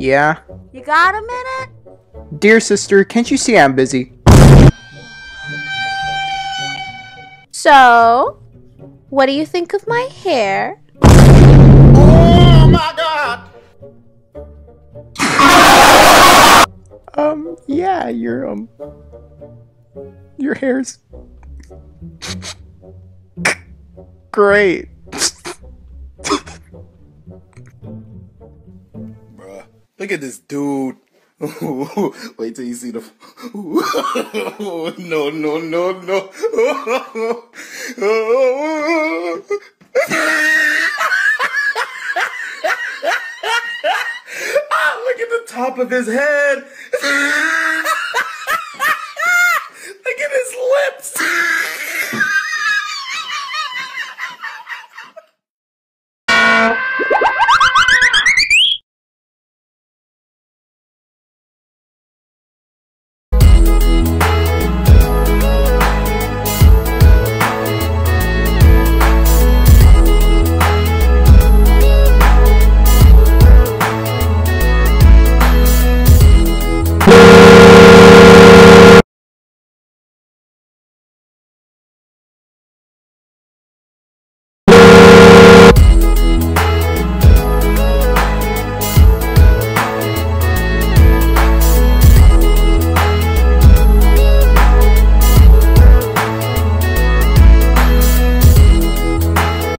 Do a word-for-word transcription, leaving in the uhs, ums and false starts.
Yeah? You got a minute? Dear sister, can't you see I'm busy? So, what do you think of my hair? Oh my God! Um, yeah, your, um, your hair's great. Bruh, look at this dude. Wait till you see the. No, no, no, no. Ah, look at the top of his head. Look at his lips.